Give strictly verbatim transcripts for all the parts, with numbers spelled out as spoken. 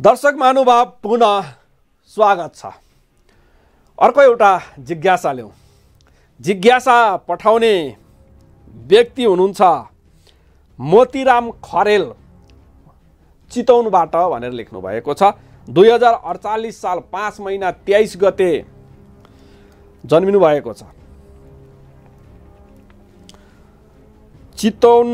दर्शक महानुभाव पुनः स्वागत छ। अर्को एउटा जिज्ञासा ल्याउँ। जिज्ञासा पठाउने व्यक्ति हुनुहुन्छ मोतीराम खरेल चितवनबाट भनेर लेख्नु भएको छ। दुई हजार अडचालिस साल पाँच महिना तेइस गते जन्मिनु भएको छ। चितवन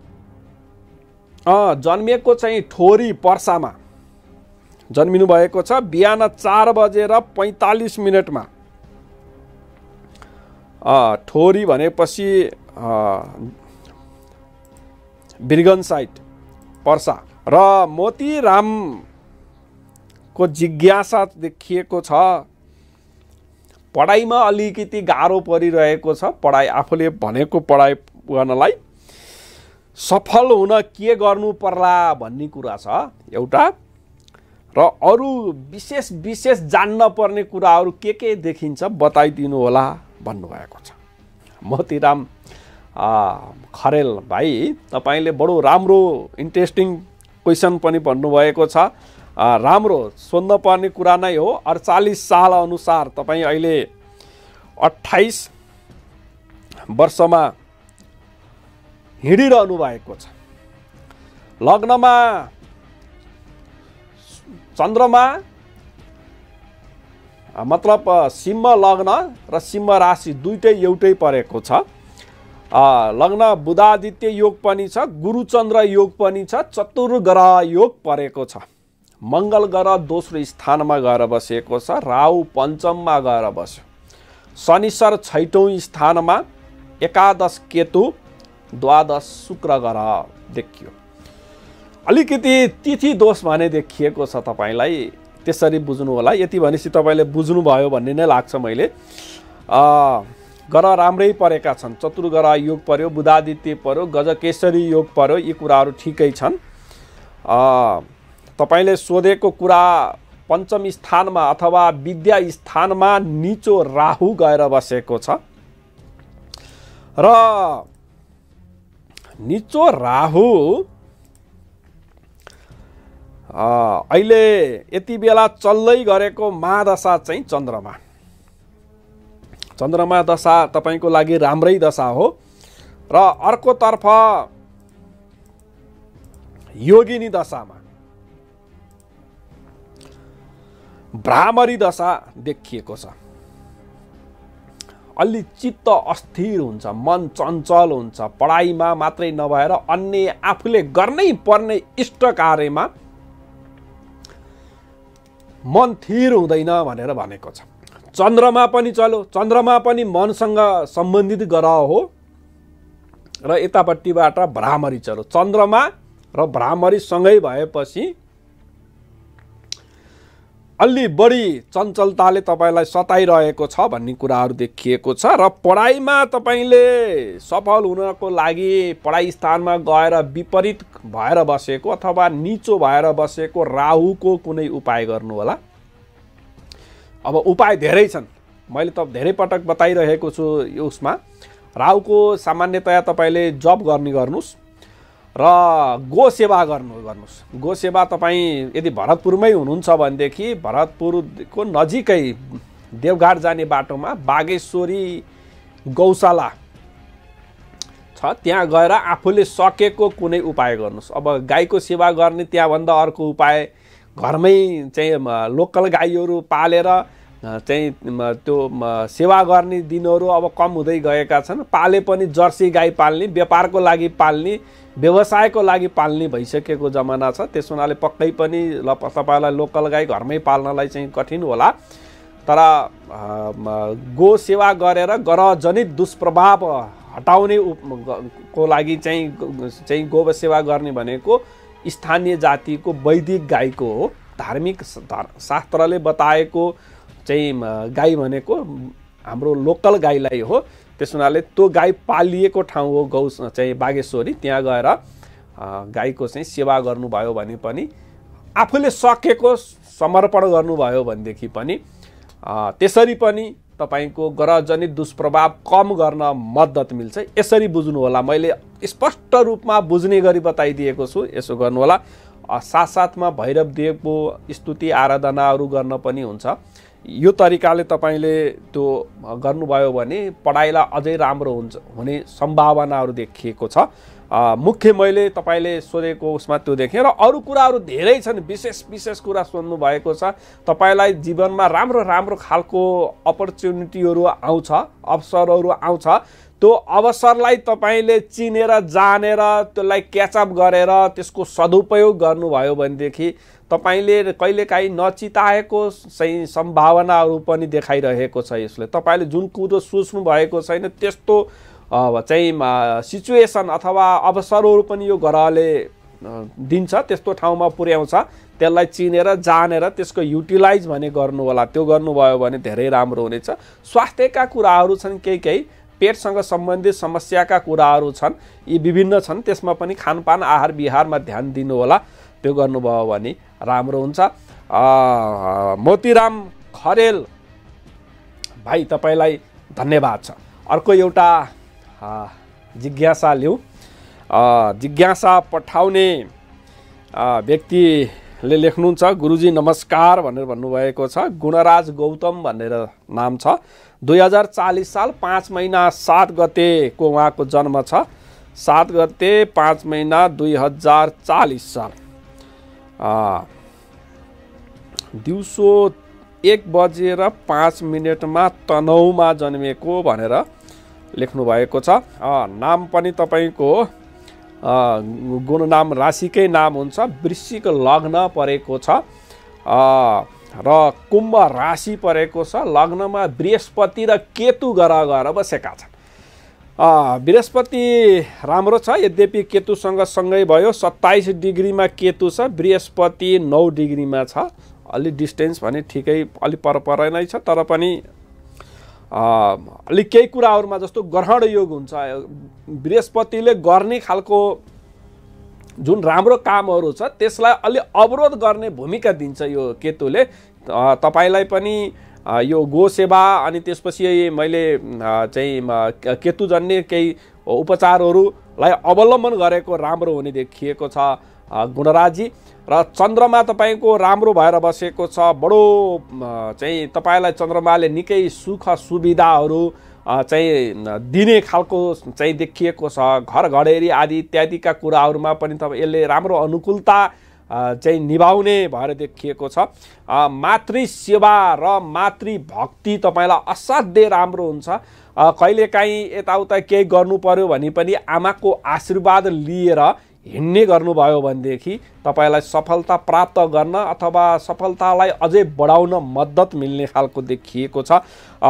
अँ जन्मिएको चाहिँ ठोरी पर्सामा जन्मिनु भएको छ। बिहान चार बजेर पैँतालिस मिनटमा ठोरी भनेपछि बिरगन साइट पर्सा र मोतीरामको जिज्ञासा देखिएको छ। पढाइमा अलिकति गाह्रो परिरहेको छ। पढाइ आफूले भनेको पढाइ गर्नलाई सफल हुन के गर्नु पर्ला भन्ने कुरा छ एउटा, र अरू विशेष विशेष जान्न पर्ने कुराहरू के के देखिन्छ बताइदिनु होला भन्नुभएको छ। मोतीराम खरेल भाइ, तपाईँले बडो राम्रो इन्ट्रेस्टिङ क्वेसन पनि भन्नुभएको छ। राम्रो सोध्न पर्ने कुरा नै हो। अडचालिस साल अनुसार तपाईँ अहिले अट्ठाइस वर्षमा हिँडिरहनु भएको छ। लग्नमा चन्द्रमा मतलब सिंह लग्न र सिंह राशि दुईटै एउटै परेको छ। लग्न बुधादित्य योग पनि छ, गुरुचन्द्र योग पनि छ, चतुर्ग्रह योग परेको छ। मङ्गल ग्रह दोस्रो स्थानमा गएर बसेको छ, राहु पञ्चममा गएर बस्यो, शनिश्चर छैटौँ स्थानमा, एकादश केतु, द्वादश शुक्र ग्रह देखियो। अलिकति तिथि दोष भने देखिएको छ। तपाईँलाई त्यसरी बुझ्नु होला। यति भनेपछि तपाईँले बुझ्नुभयो भन्ने नै लाग्छ मैले। ग्रह राम्रै परेका छन्। चतुर्ग्रह योग पर्यो, बुधादित्य पर्यो, गजकेशरी योग पर्यो, यी कुराहरू ठिकै छन्। तपाईँले सोधेको कुरा पञ्चम स्थानमा अथवा विद्या स्थानमा निचो राहु गएर बसेको छ र निचो राहु अहिले यति बेला चल्दै गरेको महादशा चाहिँ चन्द्रमा चन्द्रमा दशा तपाईँको लागि राम्रै दशा हो। र अर्कोतर्फ योगिनी दशामा भ्रामरी दशा देखिएको छ। अलि चित्त अस्थिर हुन्छ, मन चञ्चल हुन्छ। पढाइमा मात्रै नभएर अन्य आफूले गर्नै पर्ने इष्ट कार्यमा मन थिर हुँदैन भनेर भनेको छ। चन्द्रमा पनि चल्यो। चन्द्रमा पनि मनसँग सम्बन्धित ग्रह हो र यतापट्टिबाट भ्रामरी चल्यो। चन्द्रमा र भ्रामरी सँगै भएपछि अलि बढी चञ्चलताले तपाईँलाई सताइरहेको छ भन्ने कुराहरू देखिएको छ। र पढाइमा तपाईँले सफल हुनको लागि पढाइ स्थानमा गएर विपरीत भएर बसेको अथवा निचो भएर बसेको राहुको कुनै उपाय गर्नु होला। अब उपाय धेरै छन्, मैले त धेरै पटक बताइरहेको छु। यो उसमा राहुको सामान्यतया तपाईँले जप गर्ने गर्नुहोस् र गो सेवा गर्नु गर्नुहोस्। गो सेवा तपाईँ यदि भरतपुरमै हुनुहुन्छ भनेदेखि भरतपुरको नजिकै देवघाट जाने बाटोमा बागेश्वरी गौशाला छ, त्यहाँ गएर आफूले सकेको कुनै उपाय गर्नुहोस्। अब गाईको सेवा गर्ने त्यहाँभन्दा अर्को उपाय घरमै चाहिँ लोकल गाईहरू पालेर चाहिँ त्यो सेवा गर्ने दिनहरू अब कम हुँदै गएका छन्। पाले पनि जर्सी गाई पाल्ने, व्यापारको लागि पाल्ने, व्यवसायको लागि पाल्ने भइसकेको जमाना छ। त्यस हुनाले पक्कै पनि ल तपाईँलाई लोकल गाई घरमै पाल्नलाई चाहिँ कठिन होला। तर गो सेवा गरेर ग्रहजनित दुष्प्रभाव हटाउने को लागि चाहिँ चाहिँ गो सेवा गर्ने भनेको स्थानीय जातिको वैदिक गाईको हो। धार्मिक शास्त्रले बताएको चाहिँ गाई भनेको हाम्रो लोकल गाईलाई हो। त्यस हुनाले त्यो गाई पालिएको ठाउँ हो गौ चाहिँ बागेश्वरी, त्यहाँ गएर गाईको चाहिँ सेवा गर्नुभयो भने पनि आफूले सकेको समर्पण गर्नुभयो भनेदेखि पनि त्यसरी पनि तपाईको ग्रहजनित दुष्प्रभाव कम गर्न मद्दत मिल्छ। यसरी बुझ्नु होला। मैले स्पष्ट रूपमा बुझ्ने गरी बताइदिएको छु, यसो गर्नु होला। साथसाथमा भैरव देवको स्तुति आराधनाहरू गर्न पनि हुन्छ। यो तरिकाले तपाईँले त्यो गर्नुभयो भने पढाइलाई अझै राम्रो हुन्छ हुने सम्भावनाहरू देखिएको छ। मुख्य मैले तपाईँले सोधेको उसमा त्यो देखेँ र अरू कुराहरू धेरै छन्, विशेष विशेष कुरा सोध्नु भएको छ। तपाईँलाई जीवनमा राम्रो राम्रो खालको अपर्च्युनिटीहरू आउँछ, अवसरहरू आउँछ। त्यो अवसरलाई तपाईँले चिनेर जानेर त्यसलाई क्याचअप गरेर त्यसको सदुपयोग गर्नुभयो भनेदेखि तपाईँले कहिलेकाहीँ नचिताएको चाहिँ सम्भावनाहरू पनि देखाइरहेको छ। यसले तपाईँले जुन कुरो सोच्नु भएको छैन त्यस्तो चाहिँ सिचुएसन अथवा अवसरहरू पनि यो ग्रहले दिन्छ, त्यस्तो ठाउँमा पुर्याउँछ। त्यसलाई चिनेर जानेर त्यसको युटिलाइज भने गर्नु होला। त्यो गर्नुभयो भने धेरै राम्रो हुनेछ। स्वास्थ्यका कुराहरू छन्, केही केही पेटसँग सम्बन्धित समस्याका कुराहरू छन्, यी विभिन्न छन्। त्यसमा पनि खानपान आहार विहारमा ध्यान दिनु होला। त्यो गर्नुभयो भने राम्रो हुन्छ। मोतीराम खरेल भाइ तपाईँलाई धन्यवाद छ। अर्को एउटा जिज्ञासा लिउँ। जिज्ञासा पठाउने व्यक्तिले लेख्नुहुन्छ, गुरुजी नमस्कार भनेर भन्नुभएको छ। गुणराज गौतम भनेर नाम छ। दुई हजार चालिस साल पाँच महिना सात गतेको उहाँको जन्म छ। सात गते पाँच महिना दुई हजार चालिस साल दिउँसो एक बजेर पाँच मिनटमा तनहुमा जन्मेको भनेर लेख्नु भएको छ। नाम पनि तपाईँको गुण नाम राशिकै नाम हुन्छ। वृश्चिक लग्न परेको छ र कुम्भ राशि परेको छ। लग्नमा बृहस्पति र केतु ग्रह गएर बसेका छन्। बृहस्पति राम्रो छ, यद्यपि केतुसँग सँगै भयो। सत्ताइस डिग्रीमा केतु छ, बृहस्पति नौ डिग्रीमा छ। अलि डिस्टेन्स भने ठिकै अलि परपर नै छ, तर पनि अलिक केही कुराहरूमा जस्तो ग्रहण योग हुन्छ। बृहस्पतिले गर्ने खालको जुन राम्रो कामहरू छ त्यसलाई अलि अवरोध गर्ने भूमिका दिन्छ यो केतुले। तपाईँलाई पनि यो गो सेवा अनि त्यसपछि मैले चाहिँ केतुजन्य केही उपचारहरूलाई अवलम्बन गरेको राम्रो हुने देखिएको छ गुणराजी। र चन्द्रमा तपाईँको राम्रो भएर बसेको छ। बडो चाहिँ तपाईँलाई चन्द्रमाले निकै सुख सुविधाहरू चाहिँ दिने खालको चाहिँ देखिएको छ। घर घडेरी आदि इत्यादिका कुराहरूमा पनि तपाईँ यसले राम्रो अनुकूलता चाहिँ निभाउने भएर देखिएको छ। मातृ सेवा र मातृभक्ति तपाईँलाई असाध्यै राम्रो हुन्छ। कहिलेकाहीँ यताउता केही गर्नु पर्यो भने पनि आमाको आशीर्वाद लिएर हिँड्ने गर्नुभयो भनेदेखि तपाईँलाई सफलता प्राप्त गर्न अथवा सफलतालाई अझै बढाउन मद्दत मिल्ने खालको देखिएको छ।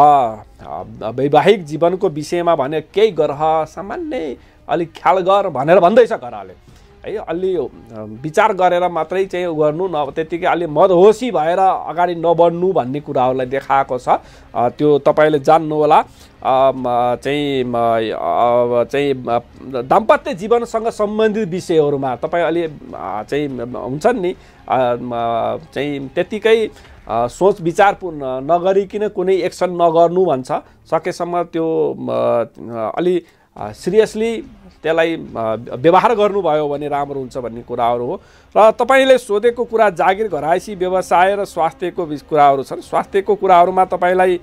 वैवाहिक जीवनको विषयमा भने केही ग्रह सामान्य अलिक ख्याल गर भनेर भन्दैछ ग्रहले है। अलि विचार गरेर मात्रै चाहिँ गर्नु, न त्यतिकै अलि मदहोसी भएर अगाडि नबढ्नु भन्ने कुराहरूलाई देखाएको छ। त्यो तपाईँले जान्नु होला। चाहिँ चाहिँ दाम्पत्य जीवनसँग सम्बन्धित विषयहरूमा तपाईँ अलि चाहिँ हुन्छन् नि चाहिँ त्यतिकै सोच विचार नगरिकन कुनै एक्सन नगर्नु भन्छ। सकेसम्म त्यो अलि सिरियसली त्यसलाई व्यवहार गर्नुभयो भने राम्रो हुन्छ भन्ने कुराहरू हो। र तपाईँले सोधेको कुरा जागिर घरायसी व्यवसाय र स्वास्थ्यको कुराहरू छन्। स्वास्थ्यको कुराहरूमा तपाईँलाई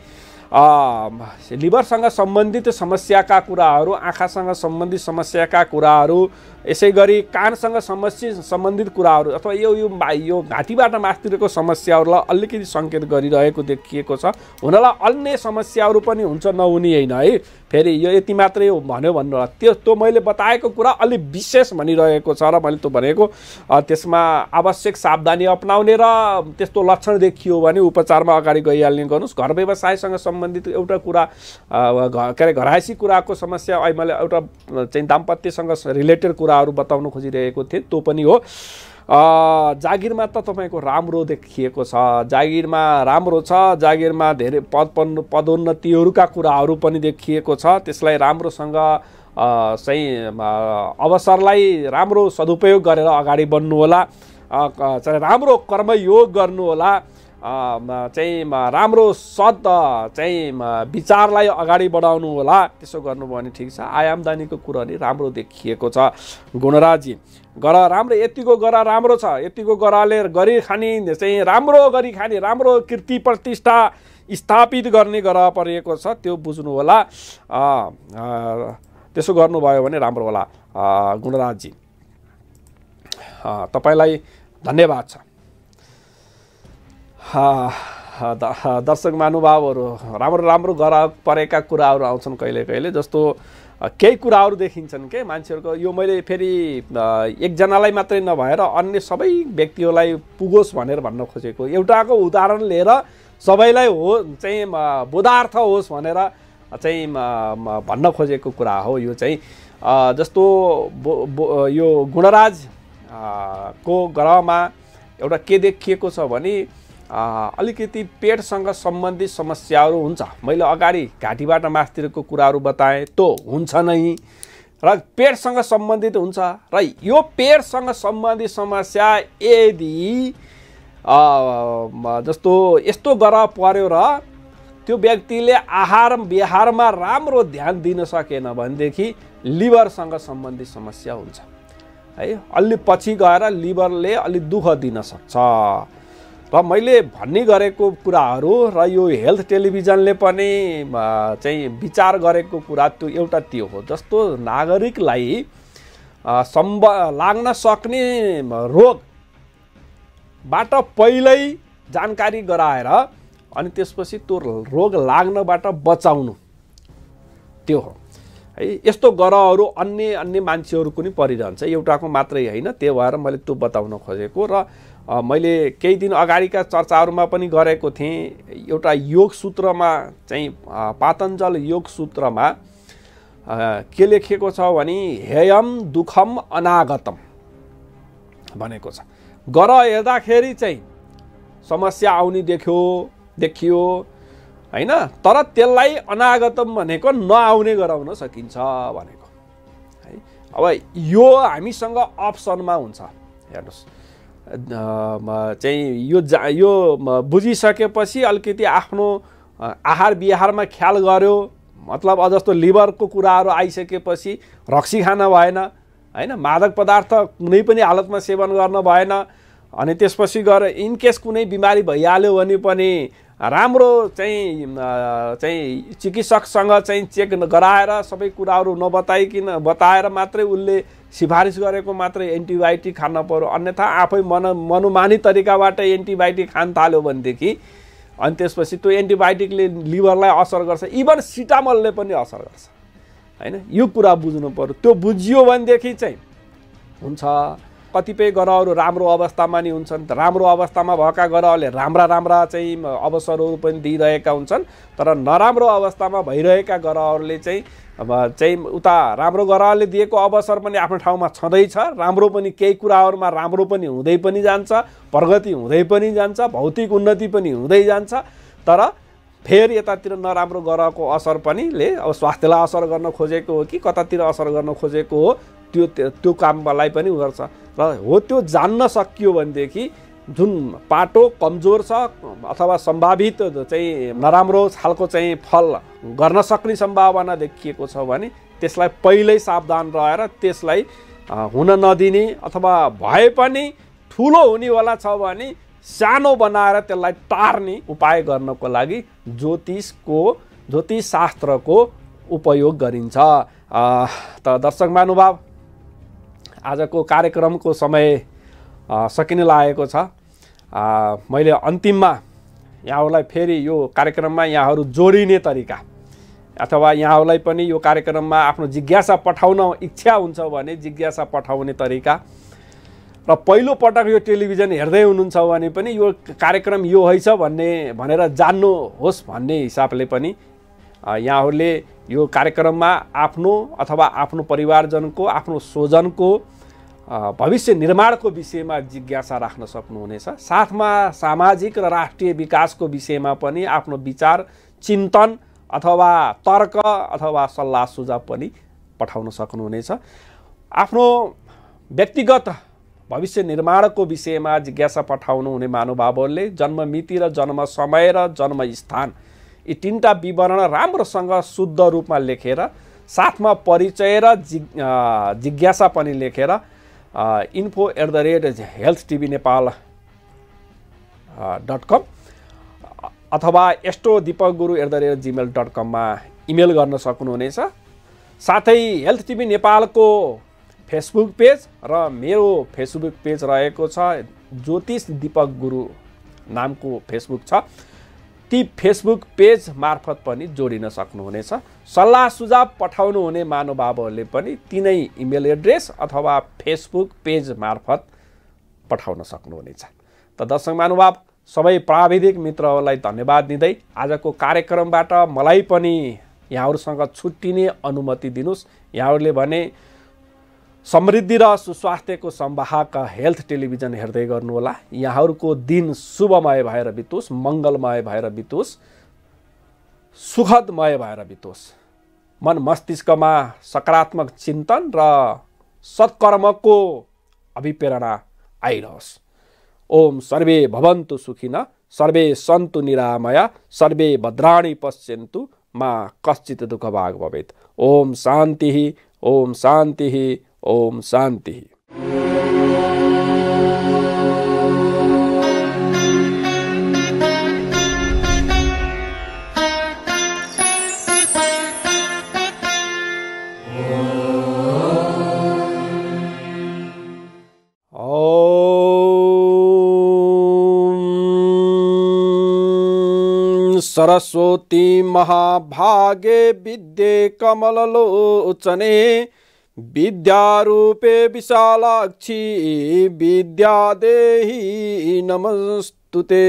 लिभरसँग सम्बन्धित समस्याका कुराहरू, आँखासँग सम्बन्धित समस्याका कुराहरू, यसै गरी कानसँग समस्या सम्बन्धित कुराहरू अथवा यो यो यो घाँटीबाट माथितिरको समस्याहरूलाई अलिकति सङ्केत गरिरहेको देखिएको छ। हुनलाई अन्य समस्याहरू पनि हुन्छ, नहुने होइन है। फेरि यो यति मात्रै हो भन्यो भन्नु होला। त्यो त्यो मैले बताएको कुरा अलि विशेष भनिरहेको छ र मैले त्यो भनेको त्यसमा आवश्यक सावधानी अपनाउने र त्यस्तो लक्षण देखियो भने उपचारमा अगाडि गइहाल्ने गर्नुहोस्। घर व्यवसायसँग सम्बन्धित एउटा कुरा के अरे घरायसी कुराको समस्या अहिले मैले एउटा चाहिँ दाम्पत्यसँग रिलेटेड कुराहरू बताउन खोजिरहेको थिएँ, त्यो पनि हो। जागिरमा त तपाईँको राम्रो देखिएको छ। जागिरमा राम्रो छ। जागिरमा धेरै पद पदोन्नतिहरूका कुराहरू पनि देखिएको छ। त्यसलाई राम्रोसँग चाहिँ अवसरलाई राम्रो सदुपयोग गरेर अगाडि बढ्नु होला। राम्रो कर्मयोग गर्नु होला। चाहिँ राम्रो सद चाहिँ विचारलाई अगाडि बढाउनु होला। त्यसो गर्नुभयो भने ठिक छ। आय आम्दानीको कुरा नि राम्रो देखिएको छ गुणराजी। गर राम्रो, यतिको गर राम्रो छ, यतिको गराले गरी खाने चाहिँ राम्रो गरी खाने, राम्रो कीर्ति प्रतिष्ठा स्थापित गर्ने ग्रह परिएको छ, त्यो बुझ्नु होला। त्यसो गर्नुभयो भने राम्रो होला गुणराजी। तपाईँलाई धन्यवाद छ। दर्शक महानुभावहरू, राम्रो राम्रो ग्रह परेका कुराहरू आउँछन् कहिले कहिले, जस्तो केही कुराहरू देखिन्छन् के मान्छेहरूको। यो मैले फेरि एकजनालाई मात्रै नभएर अन्य सबै व्यक्तिहरूलाई पुगोस् भनेर भन्न खोजेको, एउटाको उदाहरण लिएर सबैलाई हो चाहिँ बोधार्थ होस् भनेर चाहिँ भन्न खोजेको कुरा हो यो चाहिँ। जस्तो बो, बो, यो गुणराज को ग्रहमा एउटा के देखिएको छ भने अलिकति पेटसँग सम्बन्धित समस्याहरू हुन्छ। मैले अगाडि घाँटीबाट मास्तिरको कुराहरू बताएँ, त्यो हुन्छ नै, र पेटसँग सम्बन्धित हुन्छ। र यो पेटसँग सम्बन्धित समस्या यदि जस्तो यस्तो ग्रह पर्यो र त्यो व्यक्तिले आहार विहारमा राम्रो ध्यान दिन सकेन भनेदेखि लिभरसँग सम्बन्धित समस्या हुन्छ है। अलि पछि गएर लिभरले अलि दुःख दिन सक्छ। र मैले भन्ने गरेको कुराहरू र यो हेल्थ टेलिभिजनले पनि चाहिँ विचार गरेको कुरा त्यो एउटा त्यो हो। जस्तो नागरिकलाई सम्ब लाग्न सक्ने रोगबाट पहिल्यै जानकारी गराएर अनि त्यसपछि त्यो रोग लाग्नबाट बचाउनु, त्यो हो है। यस्तो ग्रहहरू अन्य अन्य मान्छेहरूको नि परिरहन्छ, एउटाको मात्रै होइन। त्यो भएर मैले त्यो बताउन खोजेको। र मैले केही दिन अगाडिका चर्चाहरूमा पनि गरेको थिएँ। एउटा योग सूत्रमा चाहिँ पातञ्जल योग सूत्रमा के लेखेको छ भने हेयम दुखम अनागतम भनेको छ। ग्रह हेर्दाखेरि चाहिँ समस्या आउने देख्यो देखियो होइन, तर त्यसलाई अनागतम भनेको नआउने गराउन सकिन्छ भनेको है। अब यो हामीसँग अप्सनमा हुन्छ। हेर्नुहोस् चाहिँ यो जा यो बुझिसकेपछि अलिकति आफ्नो आहार विहारमा ख्याल गर्यो, मतलब जस्तो लिभरको कुराहरू आइसकेपछि रक्सी खान भएन होइन, मादक पदार्थ कुनै पनि हालतमा सेवन गर्न भएन। अनि त्यसपछि गएर इनकेस कुनै बिमारी भइहाल्यो भने पनि राम्रो चाहिँ चाहिँ चिकित्सकसँग चाहिँ चेक गराएर सबै कुराहरू नबताइकन बताएर मात्रै उसले सिफारिस गरेको मात्रै एन्टिबायोटिक खान पर्यो। अन्यथा आफै मन मनोमानी तरिकाबाट एन्टिबायोटिक खान थाल्यो भनेदेखि अनि त्यसपछि त्यो एन्टिबायोटिकले लिभरलाई असर गर्छ, इभन सिटामलले पनि असर गर्छ होइन। यो कुरा बुझ्नु पर्यो। त्यो बुझियो भनेदेखि चाहिँ हुन्छ। कतिपय ग्रहहरू राम्रो अवस्थामा नि हुन्छन्, राम्रो अवस्थामा भएका ग्रहले राम्रा राम्रा चाहिँ अवसरहरू पनि दिइरहेका हुन्छन्, तर नराम्रो अवस्थामा भइरहेका ग्रहहरूले चाहिँ अब चाहिँ उता राम्रो ग्रहले दिएको अवसर पनि आफ्नो ठाउँमा छँदैछ, राम्रो पनि केही कुराहरूमा राम्रो पनि हुँदै पनि जान्छ, प्रगति हुँदै पनि जान्छ, भौतिक उन्नति पनि हुँदै जान्छ। तर फेरि यतातिर नराम्रो ग्रहको असर पनि ले अब स्वास्थ्यलाई असर गर्न खोजेको हो कि कतातिर असर गर्न खोजेको हो, त्यो त्यो कामलाई पनि गर्छ। र हो त्यो जान्न सकियो भनेदेखि जुन पाटो कमजोर छ अथवा सम्भावित चाहिँ नराम्रो खालको चाहिँ फल गर्न सक्ने सम्भावना देखिएको छ भने त्यसलाई पहिल्यै सावधान रहेर त्यसलाई हुन नदिने, अथवा भए पनि ठुलो हुनेवाला छ भने सानो बनाएर त्यसलाई टार्ने उपाय गर्नको लागि ज्योतिषको ज्योतिष शास्त्रको उपयोग गरिन्छ। त दर्शक महानुभाव, आजको कार्यक्रमको समय सकिन लागेको छ। मैले अन्तिममा यहाँहरूलाई फेरि यो कार्यक्रममा यहाँहरू जोडिने तरिका अथवा यहाँहरूलाई पनि यो कार्यक्रममा आफ्नो जिज्ञासा पठाउन इच्छा हुन्छ भने जिज्ञासा पठाउने तरिका, र पहिलो पटक यो टेलिभिजन हेर्दै हुनुहुन्छ भने पनि यो कार्यक्रम यो हैछ भन्ने भनेर जान्नुहोस् भन्ने हिसाबले पनि यहाँहरूले यो कार्यक्रममा आफ्नो अथवा आफ्नो परिवारजनको आफ्नो स्वजनको भविष्य निर्माणको विषयमा जिज्ञासा राख्न सक्नुहुनेछ। साथमा सामाजिक र राष्ट्रिय विकासको विषयमा पनि आफ्नो विचार चिन्तन अथवा तर्क अथवा सल्लाह सुझाव पनि पठाउन सक्नुहुनेछ। आफ्नो व्यक्तिगत भविष्य निर्माणको विषयमा जिज्ञासा पठाउनु हुने महानुभावहरूले जन्म मिति र जन्म समय र जन्म स्थान यी तीनटा विवरण राम्रोसँग शुद्ध रूपमा लेखेर साथमा परिचय र जिज्ञासा पनि लेखेर info at the rate health TV Nepal dot com अथवा astro Deepak Guru at the rate Gmail dot कममा इमेल गर्न सक्नुहुनेछ। साथै हेल्थ टिभी नेपालको फेसबुक पेज र मेरो फेसबुक पेज रहेको छ ज्योतिष दीपक गुरु नामको फेसबुक छ, ती फेसबुक पेज मार्फत पनि जोडिन सक्नुहुनेछ। सल्लाह सुझाव पठाउनु हुने महानुभावहरूले पनि तिनै इमेल एड्रेस अथवा फेसबुक पेज मार्फत पठाउन सक्नुहुनेछ। त दर्शक महानुभाव सबै प्राविधिक मित्रहरूलाई धन्यवाद दिँदै आजको कार्यक्रमबाट मलाई पनि यहाँहरूसँग छुट्टिने अनुमति दिनुस्। यहाँहरूले भने समृद्धि र सुस्वास्थ्यको संवाहक हेल्थ टेलिभिजन हेर्दै गर्नुहोला। यहाँहरूको दिन शुभमय भएर बितोस्, मङ्गलमय भएर बितोस्, सुखदमय भएर बितोस्। मन मस्तिष्कमा सकारात्मक चिन्तन र सत्कर्मको अभिप्रेरणा आइरहोस्। ओम सर्वे भवन्तु सुखिनः, सर्वे सन्तु निरामया, सर्वे भद्राणि पश्यन्तु, मा कश्चित् दुःखभाग् भवेत्। ओम शान्तिः, ओम शान्तिः, ओम शान्तिः। सरस्वती महाभागे विद्ये कमललोचने, विद्यारूपे विशालाक्षी विद्यादेहि नमस्तुते।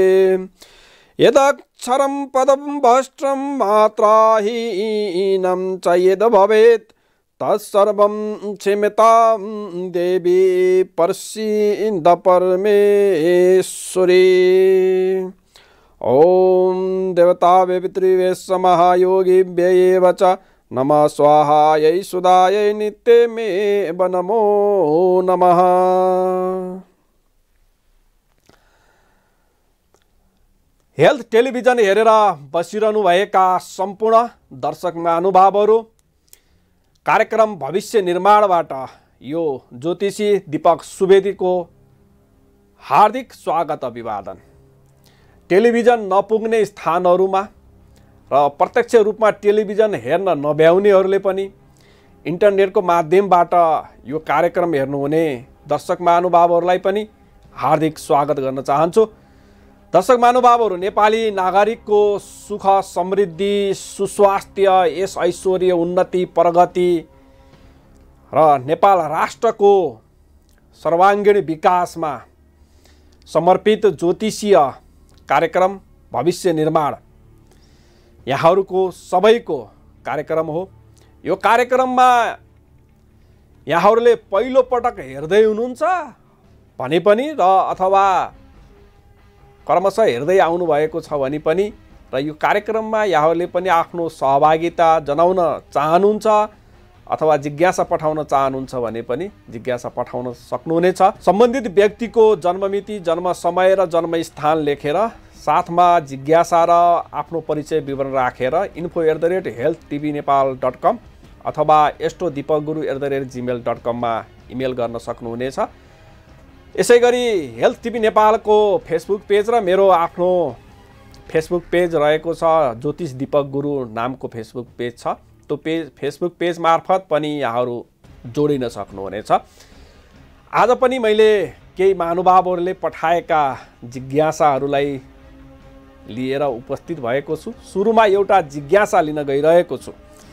यदक्षरं पदं भष्ट्रं मात्राहीनं च यद् भवेत् तत्सर्वं क्षम्यतां देवी परसीद परमेश्वरी। ओम देवताभ्य पितृभ्यश्च महायोगिभ्य च नमः स्वाहायै सुधायै नित्यमेव नमो नमः। हेल्थ टेलिभिजन हेरेर बसिरहनु भएका सम्पूर्ण दर्शक महानुभावहरू, कार्यक्रम भविष्य निर्माणबाट यो ज्योतिषी दीपक सुवेदीको हार्दिक स्वागत अभिवादन। टेलिभिजन नपुग्ने स्थानहरूमा र प्रत्यक्ष रूपमा टेलिभिजन हेर्न नभ्याउनेहरूले पनि इन्टरनेटको माध्यमबाट यो कार्यक्रम हेर्नुहुने दर्शक महानुभावहरूलाई पनि हार्दिक स्वागत गर्न चाहन्छु। दर्शक महानुभावहरू, नेपाली नागरिकको सुख समृद्धि सुस्वास्थ्य यस ऐश्वर्य उन्नति प्रगति र नेपाल राष्ट्रको सर्वाङ्गीण विकासमा समर्पित ज्योतिषीय कार्यक्रम भविष्य निर्माण यहाँहरूको सबैको कार्यक्रम हो। यो कार्यक्रममा यहाँहरूले पहिलो पटक हेर्दै हुनुहुन्छ भने पनि र अथवा क्रमशः हेर्दै आउनु भएको छ भने पनि र यो कार्यक्रममा यहाँहरूले पनि आफ्नो सहभागिता जनाउन चाहनुहुन्छ अथवा जिज्ञासा पठाउन चाहनुहुन्छ भने पनि जिज्ञासा पठाउन सक्नुहुनेछ। सम्बन्धित व्यक्तिको जन्ममिति, जन्म समय र जन्म स्थान लेखेर साथमा जिज्ञासा र आफ्नो परिचय विवरण राखेर info at the rate health TV Nepal dot com अथवा astro Deepak Guru at the rate Gmail dot कममा इमेल गर्न सक्नुहुनेछ। यसै गरी हेल्थ टिभी नेपालको फेसबुक पेज र मेरो आफ्नो फेसबुक पेज रहेको छ ज्योतिष दीपक गुरु नामको फेसबुक पेज छ। त्यो पेज फेसबुक पेज मार्फत पनि यहाँहरू जोडिन सक्नुहुनेछ। आज पनि मैले केही महानुभावहरूले पठाएका जिज्ञासाहरूलाई लिएर उपस्थित भएको छु। सुरुमा एउटा जिज्ञासा लिन गइरहेको छु।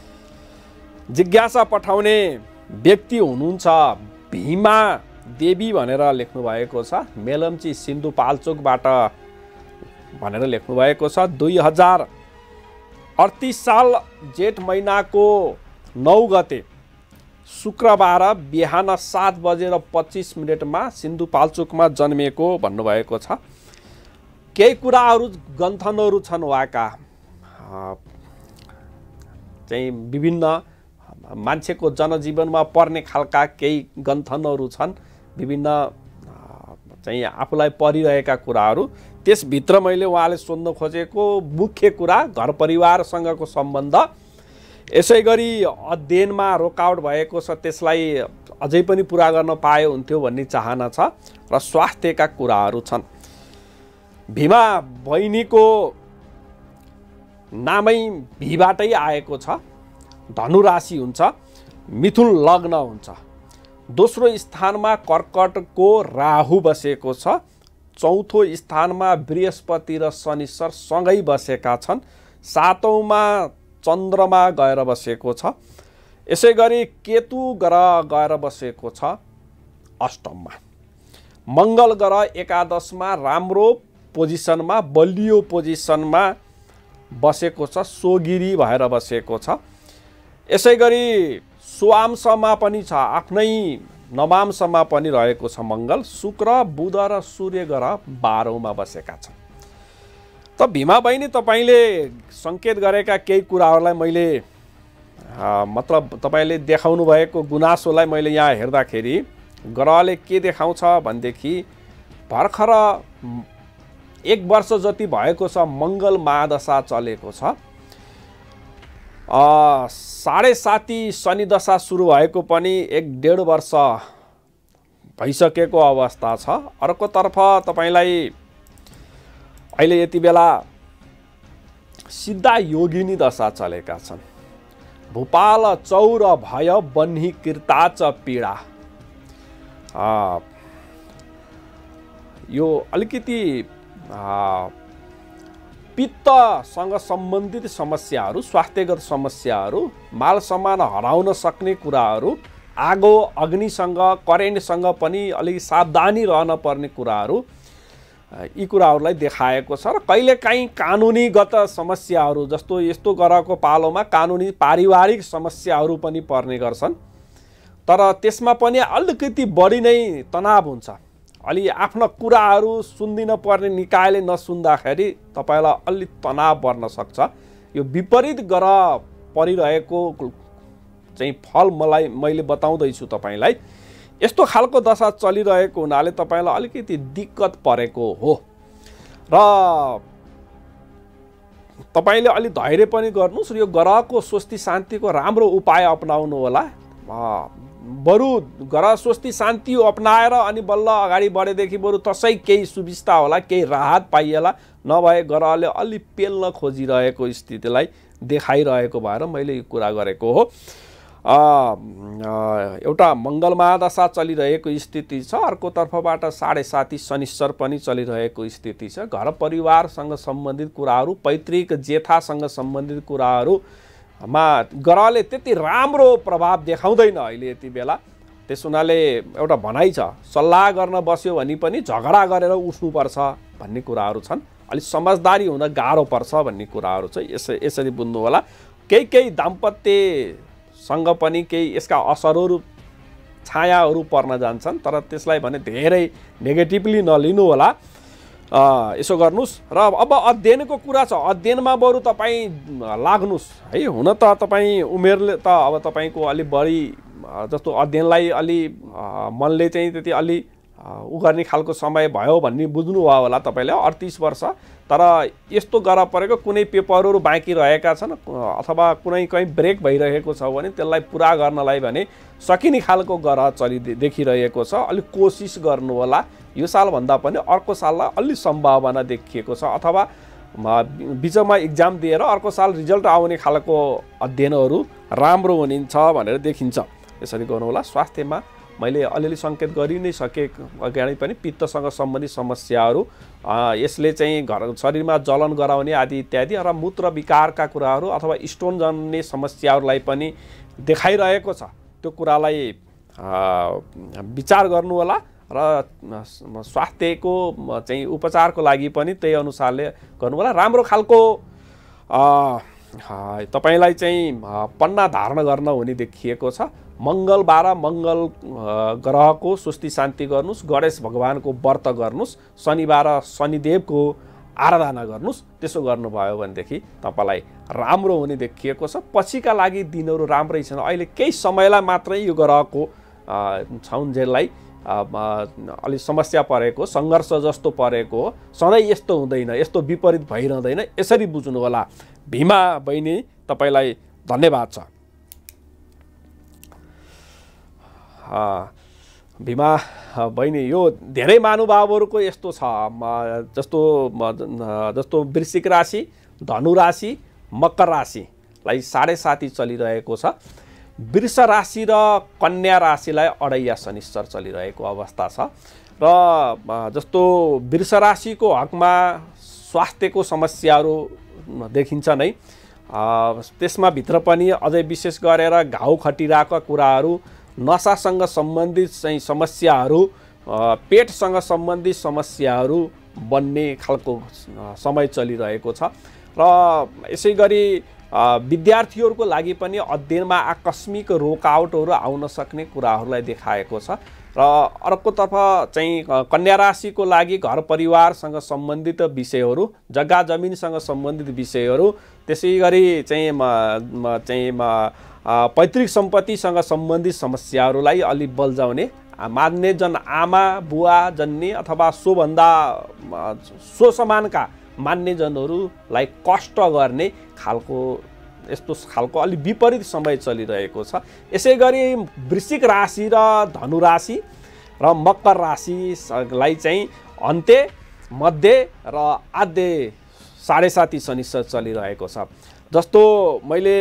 जिज्ञासा पठाउने व्यक्ति हुनुहुन्छ भीमा देवी भनेर लेख्नु भएको छ। मेलम्ची सिन्धुपाल्चोकबाट भनेर लेख्नु भएको छ। दुई हजार अडतिस साल जेठ महिनाको नौ गते शुक्रबार बिहान सात बजेर पच्चिस मिनटमा सिन्धुपाल्चोकमा जन्मिएको भन्नुभएको छ। केही कुराहरू गन्थनहरू छन् उहाँका, चाहिँ विभिन्न मान्छेको जनजीवनमा पर्ने खालका केही गन्थनहरू छन् विभिन्न चाहिँ आफूलाई परिरहेका कुराहरू, त्यसभित्र मैले उहाँले सोध्न खोजेको मुख्य कुरा घर परिवारसँगको सम्बन्ध, यसै गरी अध्ययनमा रोकावट भएको छ त्यसलाई अझै पनि पुरा गर्न पाए हुन्थ्यो भन्ने चाहना छ, र स्वास्थ्यका कुराहरू छन्। भीमा बहिनीको नामै भीबाटै आएको छ, धनु राशि हुन्छ, मिथुन लग्न हुन्छ, दोस्रो स्थानमा कर्कटको राहु बसेको छ, चौथो स्थानमा बृहस्पति र शनिश्चर सँगै बसेका छन्, सातौँमा चन्द्रमा गएर बसेको छ, यसै गरी केतु ग्रह गएर बसेको छ अष्टममा, मङ्गल ग्रह एकादशमा राम्रो पोजिसनमा बलियो पोजिसनमा बसेको छ, सोगिरी भएर बसेको छ, यसै गरी स्वांशमा पनि छ, आफ्नै नवांशमा पनि रहेको छ मङ्गल, शुक्र बुध र सूर्य ग्रह बाह्रौँमा बसेका छन्। त भीमा बहिनी तपाईँले सङ्केत गरेका केही कुराहरूलाई मैले मतलब तपाईँले देखाउनु भएको गुनासोलाई मैले यहाँ हेर्दाखेरि ग्रहले के देखाउँछ भनेदेखि भर्खर एक वर्ष जति भएको छ मङ्गल महादशा चलेको छ, साढे साती शनि दशा सुरु भएको पनि एक डेढ वर्ष भइसकेको अवस्था छ। अर्कोतर्फ तपाईँलाई अहिले यति बेला सिद्धा योगिनी दशा चलेका छन्, भूपाल चौर भय बन्ही कृताच पीडा, यो अलिकति पित्तसँग सम्बन्धित समस्याहरू, स्वास्थ्यगत समस्याहरू, माल सामान हराउन सक्ने कुराहरू, आगो अग्निसँग करेन्टसँग पनि अलिक सावधानी रहन पर्ने कुराहरू, यी कुराहरूलाई देखाएको छ। र कहिलेकाहीँ कानुनीगत समस्याहरू जस्तो यस्तो ग्रहको पालोमा कानुनी पारिवारिक समस्याहरू पनि पर्ने गर्छन्, तर त्यसमा पनि अलिकति बढी नै तनाव हुन्छ। अलि आफ्ना कुराहरू सुन्दिन पर्ने निकायले नसुन्दाखेरि तपाईँलाई अलि तनाव बढ्न सक्छ। यो विपरीत ग्रह परिरहेको चाहिँ फल मलाई मैले बताउँदैछु तपाईँलाई। यस्तो खालको दशा चलिरहेको हुनाले तपाईँलाई अलिकति दिक्कत परेको हो र तपाईँले अलि धैर्य पनि गर्नुहोस् र यो ग्रहको स्वस्ति शान्तिको राम्रो उपाय अपनाउनु होला। बरु ग्रह स्वस्ति शान्ति अपनाएर अनि बल्ल अगाडि बढेदेखि बरु तसै केही सुविस्ता होला, केही राहत पाइएला, नभए ग्रहले अलि पेल्न खोजिरहेको स्थितिलाई देखाइरहेको भएर मैले यो कुरा गरेको हो। एउटा मङ्गल महादशा चलिरहेको स्थिति छ, अर्कोतर्फबाट साढे साती शनिश्चर पनि चलिरहेको स्थिति छ। घर परिवारसँग सम्बन्धित कुराहरू, पैतृक जेठासँग सम्बन्धित कुराहरूमा ग्रहले त्यति राम्रो प्रभाव देखाउँदैन अहिले यति बेला। त्यस हुनाले एउटा भनाइ छ, सल्लाह गर्न बस्यो भने पनि झगडा गरेर उठ्नुपर्छ भन्ने कुराहरू छन्। अलिक समझदारी हुन गाह्रो पर्छ भन्ने कुराहरू चाहिँ यस यसरी बुझ्नु होला। केही केही दाम्पत्यसँग पनि केही यसका असरहरू छायाहरू पर्न जान्छन्, तर त्यसलाई भने धेरै नेगेटिभली नलिनु होला। यसो गर्नुहोस्। र अब अध्ययनको कुरा छ, अध्ययनमा बरु तपाईँ लाग्नुहोस् है। हुन त तपाईँ उमेरले त अब तपाईँको अलि बढी जस्तो अध्ययनलाई अलि मनले चाहिँ त्यति अलि उ गर्ने खालको समय भयो भन्ने बुझ्नुभयो होला तपाईँले, अडतिस वर्ष। तर यस्तो गर परेको कुनै पेपरहरू बाँकी रहेका छन् अथवा कुनै कहीँ ब्रेक भइरहेको छ भने त्यसलाई पुरा गर्नलाई भने सकिने खालको ग्रह चलि देखिरहेको छ। अलिक कोसिस गर्नु होला। यो सालभन्दा पनि अर्को साललाई अलि सम्भावना देखिएको छ, अथवा बिचमा इक्जाम दिएर अर्को साल रिजल्ट आउने खालको अध्ययनहरू राम्रो हुनेछ भनेर देखिन्छ। यसरी गर्नु होला। स्वास्थ्यमा मैले अलिअलि सङ्केत गरि नै सके अगाडि पनि पित्तसँग सम्बन्धित समस्याहरू, यसले चाहिँ घर शरीरमा जलन गराउने आदि इत्यादि, र मूत्र विकारका कुराहरू अथवा स्टोन जन्ने समस्याहरूलाई पनि देखाइरहेको छ। त्यो कुरालाई विचार गर्नु होला र स्वास्थ्यको चाहिँ उपचारको लागि पनि त्यही अनुसारले गर्नु होला। राम्रो खालको तपाईँलाई चाहिँ पन्ना धारण गर्न हुने देखिएको छ। मङ्गलबार मङ्गल ग्रहको स्वस्ति शान्ति गर्नुहोस्, गणेश भगवानको व्रत गर्नुहोस्, शनिबार शनिदेवको आराधना गर्नुहोस्। त्यसो गर्नुभयो भनेदेखि तपाईँलाई राम्रो हुने देखिएको छ। पछिका लागि दिनहरू राम्रै छन्। अहिले केही समयलाई मात्रै यो ग्रहको छाउन्जेललाई अलि समस्या परेको सङ्घर्ष जस्तो परेको सधैँ यस्तो हुँदैन, यस्तो विपरीत भइरहँदैन, यसरी बुझ्नु होला। भीमा बहिनी तपाईँलाई धन्यवाद छ। भीमा बहिनी यो धेरै महानुभावहरूको यस्तो छ, जस्तो जस्तो वृश्चिक राशि, धनु राशि, मकर राशिलाई साढे साती चलिरहेको छ। वृष राशि र कन्या राशिलाई अढैया शनिश्चर चलिरहेको अवस्था छ र जस्तो वृष राशिको हकमा स्वास्थ्यको समस्याहरू देखिन्छ नै। त्यसमा भित्र पनि अझै विशेष गरेर घाउ खटिरहेका कुराहरू, नसासँग सम्बन्धित चाहिँ समस्याहरू, पेटसँग सम्बन्धित समस्याहरू बन्ने खालको समय चलिरहेको छ र यसै गरी विद्यार्थीहरूको लागि पनि अध्ययनमा आकस्मिक रोकआउटहरू आउन सक्ने कुराहरूलाई देखाएको छ र अर्कोतर्फ चाहिँ कन्या राशिको लागि घर परिवारसँग सम्बन्धित विषयहरू, जग्गा जमिनसँग सम्बन्धित विषयहरू, त्यसै गरी चाहिँ चाहिँ पैतृक सम्पत्तिसँग सम्बन्धित समस्याहरूलाई अलि बल्झाउने, मान्ने जन आमा बुवा जन्ने अथवा सोभन्दा सो समानका मान्यजनहरूलाई कष्ट गर्ने खालको यस्तो खालको अलि विपरीत समय चलिरहेको छ। यसै गरी वृश्चिक राशि र धनु राशि र मकर राशिलाई चाहिँ अन्त्य, मध्य र आद्य साढे साती शनिश्चर चलिरहेको छ। जस्तो मैले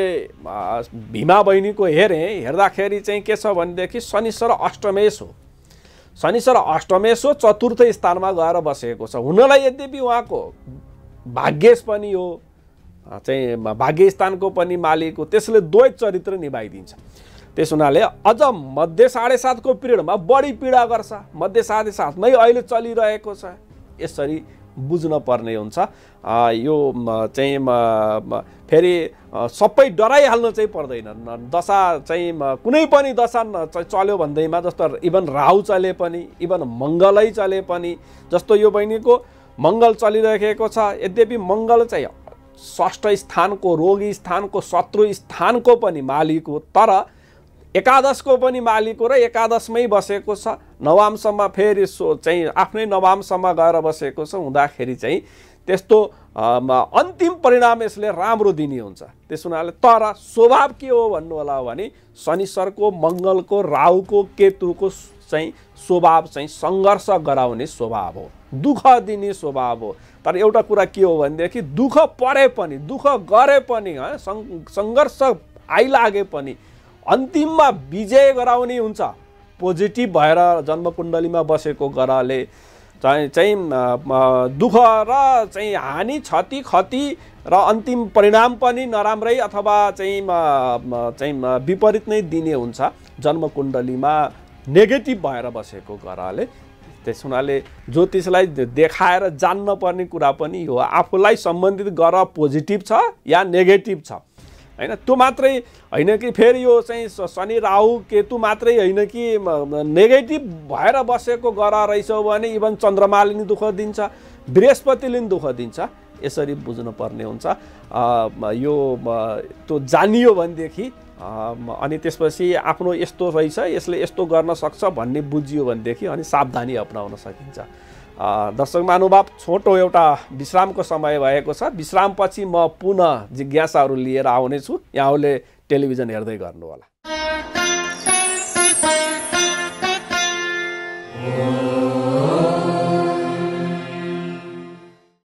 भीमा बहिनीको हेरेँ, हेर्दाखेरि चाहिँ के छ भनेदेखि शनिश्चर अष्टमेश हो, शनिश्चर अष्टमेश हो, चतुर्थ स्थानमा गएर बसेको छ। हुनलाई यद्यपि उहाँको भाग्येश पनि हो, चाहिँ भाग्य स्थानको पनि मालिक हो, त्यसले द्वैत चरित्र निभाइदिन्छ। त्यस हुनाले अझ मध्य साढे सातको पिरियडमा बढी पीडा गर्छ, मध्य साढे सातमै अहिले चलिरहेको छ, यसरी बुझ्न पर्ने हुन्छ। यो चाहिँ फेरि सबै डराइहाल्न चाहिँ पर्दैन। दशा चाहिँ कुनै पनि दशा चल्यो भन्दैमा, जस्तो इभन राहु चले पनि, इभन मङ्गलै चले पनि, जस्तो यो बहिनीको मङ्गल चलिरहेको छ, यद्यपि मङ्गल चाहिँ षष्ठ स्थानको, रोगी स्थानको, शत्रु स्थानको पनि मालिक हो, तर एकादशको पनि मालिक हो र एकादशमै बसेको छ। नवामसम्म फेरि सो चाहिँ आफ्नै नवामसम्म गएर बसेको छ, हुँदाखेरि चाहिँ त्यस्तो अन्तिम परिणाम यसले राम्रो दिने हुन्छ। त्यस हुनाले तर स्वभाव के हो भन्नु होला भने शनिश्चरको, मङ्गलको, राहुको, केतुको चाहिँ स्वभाव चाहिँ सङ्घर्ष गराउने स्वभाव हो, दुःख दिने स्वभाव हो। तर एउटा कुरा के हो भनेदेखि दुःख परे पनि, दुःख गरे पनि, सङ्घर्ष आइलागे पनि अन्तिममा विजय गराउने हुन्छ। पोजिटिभ भएर जन्मकुण्डलीमा बसेको ग्रहले चाहिँ चाहिँ दुःख र चाहिँ हानि, क्षति खति र अन्तिम परिणाम पनि नराम्रै अथवा चाहिँ चाहिँ विपरीत नै दिने हुन्छ जन्मकुण्डलीमा नेगेटिभ भएर बसेको ग्रहले। त्यस हुनाले ज्योतिषलाई देखाएर जान्न पर्ने कुरा पनि हो, आफूलाई सम्बन्धित ग्रह पोजिटिभ छ या नेगेटिभ छ, हैन। त्यो मात्रै होइन कि फेरि यो चाहिँ शनि राहु केतु मात्रै होइन कि नेगेटिभ भएर बसेको ग्रह रहेछ भने इभन चन्द्रमाले नि दुःख दिन्छ, बृहस्पतिले नि दुःख दिन्छ, यसरी बुझ्नु पर्ने हुन्छ। यो त्यो जानियो भनेदेखि अनि त्यसपछि आफ्नो यस्तो रहेछ, यसले यस्तो गर्न सक्छ भन्ने बुझियो भनेदेखि अनि सावधानी अपनाउन सकिन्छ। दर्शक महानुभाव, छोटो एउटा विश्रामको समय भएको छ। विश्रामपछि म पुनः जिज्ञासाहरू लिएर आउनेछु, यहाँहरूले टेलिभिजन हेर्दै गर्नुहोला।